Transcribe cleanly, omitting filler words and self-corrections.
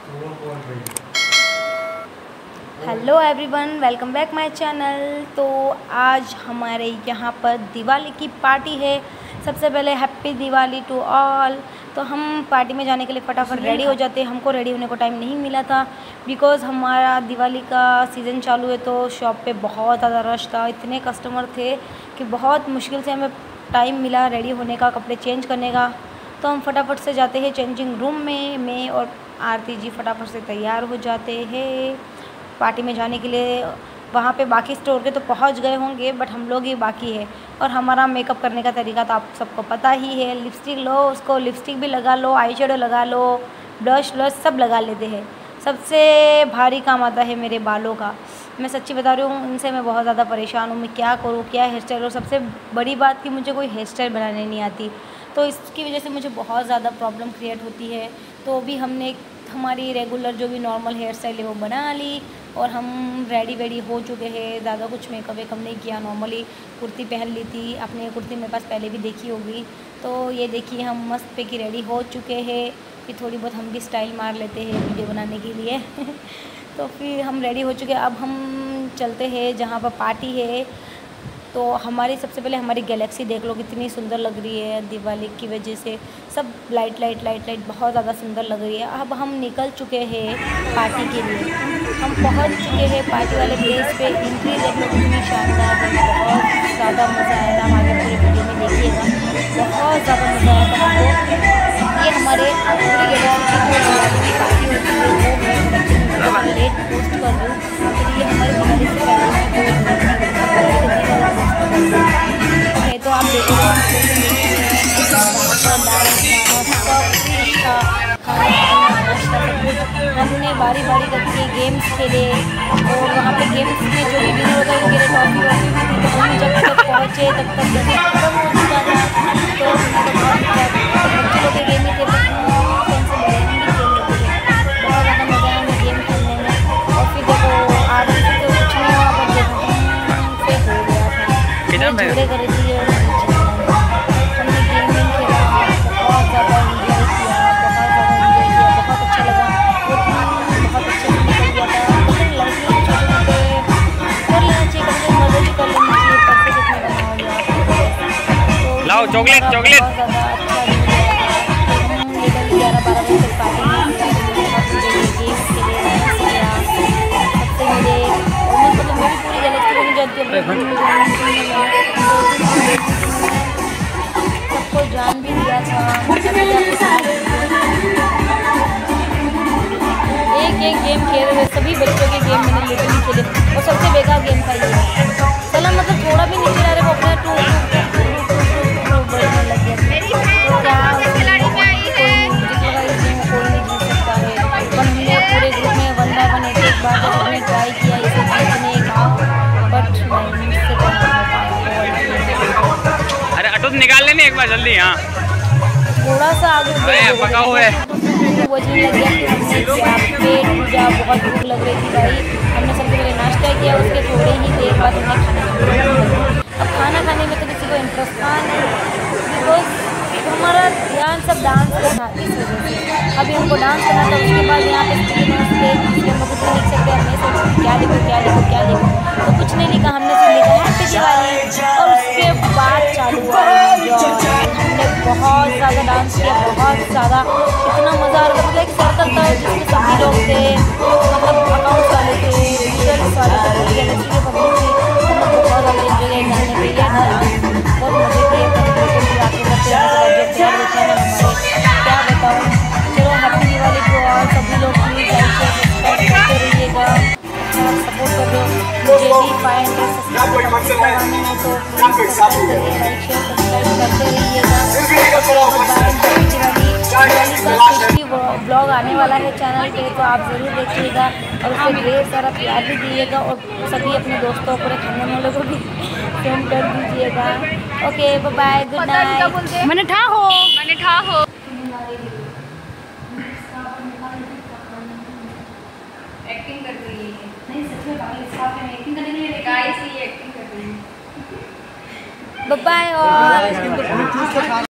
Hello everyone, welcome back my channel. तो आज हमारे यहाँ पर दिवाली की पार्टी है। सबसे पहले हैप्पी दिवाली टू ऑल। तो हम पार्टी में जाने के लिए फटाफट रेडी हो जाते हैं। हमको रेडी होने को टाइम नहीं मिला था बिकॉज़ हमारा दिवाली का सीज़न चालू है, तो शॉप पे बहुत ज़्यादा रश था। इतने कस्टमर थे कि बहुत मुश्किल से हमें टाइम मिला रेडी होने का, कपड़े चेंज करने का। तो हम फटाफट से जाते हैं चेंजिंग रूम में। मैं और आरती जी फटाफट से तैयार हो जाते हैं पार्टी में जाने के लिए। वहाँ पे बाकी स्टोर के तो पहुँच गए होंगे, बट हम लोग ही बाकी है। और हमारा मेकअप करने का तरीका तो आप सबको पता ही है। लिपस्टिक लो, उसको लिपस्टिक भी लगा लो, आई शेडो लगा लो, ब्लश सब लगा लेते हैं। सबसे भारी काम आता है मेरे बालों का। मैं सच्ची बता रही हूँ, इनसे मैं बहुत ज़्यादा परेशान हूँ। मैं क्या करूँ, क्या हेयर स्टाइल। और सबसे बड़ी बात कि मुझे कोई हेयर स्टाइल बनाने नहीं आती, तो इसकी वजह से मुझे बहुत ज़्यादा प्रॉब्लम क्रिएट होती है। तो अभी हमने हमारी रेगुलर जो भी नॉर्मल हेयर स्टाइल है वो बना ली और हम रेडी हो चुके हैं। ज़्यादा कुछ मेकअप वेकअप नहीं किया, नॉर्मली कुर्ती पहन ली थी। अपनी कुर्ती मेरे पास पहले भी देखी होगी। तो ये देखिए हम मस्त पे की रेडी हो चुके हैं। फिर थोड़ी बहुत हम भी स्टाइल मार लेते हैं वीडियो बनाने के लिए तो फिर हम रेडी हो चुके हैं। अब हम चलते हैं जहाँ पर पार्टी है। तो हमारी सबसे पहले हमारी गैलेक्सी देख लो कितनी सुंदर लग रही है दिवाली की वजह से। सब लाइट बहुत ज़्यादा सुंदर लग रही है। अब हम निकल चुके हैं पार्टी के लिए। हम पहुंच चुके हैं पार्टी वाले प्लेस पे। एंट्री देख लो कितनी शानदार है, बहुत ज़्यादा मज़ा आया था। हमारे पूरे वीडियो में देखिएगा, बहुत ज़्यादा मज़ा आया था हमको। ये हमारे पूरी गैलेक्सी की पार्टी होती है वो मैं लेट पोस्ट कर दूँ। फिर ये हमारे दिवाली से पहले तो आप देखो हमने बारी करके गेम्स खेले और वहाँ पे गेम्स में जो भी विनर होता है उनके लिए ट्रॉफी होती थी। तो हम जब तक पहुँचे तब तक जैसे खत्म हो चुका था। तो बच्चे लोग के गेम ही थे, कौन से बड़े हम भी खेल लेते थे। बहुत ज़्यादा मज़ा आया हमें गेम खेलने में। और फिर देखो आगे से तो कुछ नहीं हुआ, बट देखो हमसे हो गया था, झगड़े कर रही थी। हमने गेम खेला, बहुत ज़्यादा एंजॉय किया, बहुत अच्छा लगा। वो दिन बहुत अच्छे से निकल गया था। लेकिन लड़कियों को छोटे मोटे कर लेना चाहिए, कभी मज़े भी कर लेना चाहिए। पैसे कितने बनाओगे आप, लाओ चॉकलेट बहुत ज़्यादा अच्छा दिन गया था। हम निकल 11-12 बजे तक पार्टी गेम्स खेले, डांस किया। सबसे मेरे मतलब मैं भी पूरी गैलेक्सी में जाती हूँ, सबको जान भी दिया था। एक गेम खेल रहे, सभी बच्चों के गेम मैंने लिटरली खेले और सबसे बेकार गेम था ये। चला मतलब थोड़ा भी नहीं चला रहे वो अपना टू बढ़ने लग गया। तो क्या खिलाड़ी में आई है, मुझे लगा इस गेम कोई नहीं जीत सकता है। पर हमने पूरे ग्रुप में 1 बाय 1 एक बार जब हमने ट्राई किया इसे जीतने का, बट नहीं मुझसे तो नहीं हो पाया। अरे अटूट निकाल लेने एक बार जल्दी। हाँ थोड़ा सा आगे पका हुआ है। वो चीज़ लग गया कि हमने क्या पेट पूजा, बहुत भूख लग रही थी भाई। हमने सबसे पहले नाश्ता किया, उसके थोड़े ही देर बाद हमने खाना। अब खाना खाने में तो किसी को इंटरेस्ट था नहीं बिकॉज हमारा ध्यान सब डांस पे था। इस वजह से अभी हमको डांस करना था। उसके बाद यहाँ पे स्क्रीन हम कुछ नहीं लिख सकते। हमने सोचा क्या लिखो, तो कुछ नहीं लिखा। हमने सिर्फ लिखा हैप्पी दिवाली और उसके बाद चालू हुआ। हमने बहुत ज़्यादा डांस किया, बहुत ज़्यादा, इतना मज़ा आ रहा था। मतलब एक सर्कल था जिसमें सभी लोग थे, मतलब अकाउंट्स वाले थे, टीचर्स वाले थे, पूरी गैलेक्सी के पब्लिक थी। हम लोग बहुत ज़्यादा एंजॉय गाने पे या बहुत मज़े किए। क्या बताऊँ, चलो हैप्पी दिवाली को और सभी लोग प्लीज़ लाइक करते रहिएगा, सपोर्ट कर दो। मुझे भी 500 सब्सक्राइबर करवाने हैं, तो प्लीज़ सब्सक्राइब करिए, लाइक शेयर सब्सक्राइब करते रहिएगा। दिवाली का ब्लॉग आने वाला है चैनल पे, तो आप ज़रूर देखिएगा और उससे ढेर सारा प्यार भी दीजिएगा और सभी अपने दोस्तों पूरे खाने वालों को भी सेंड कर दीजिएगा। Okay bye bye, good night. मैंने ठा हो एक्टिंग कर रही है। नहीं सच में बाकी स्टाफ में एक्टिंग करने के लिए गाइस ही एक्टिंग कर रही है। बाय बाय और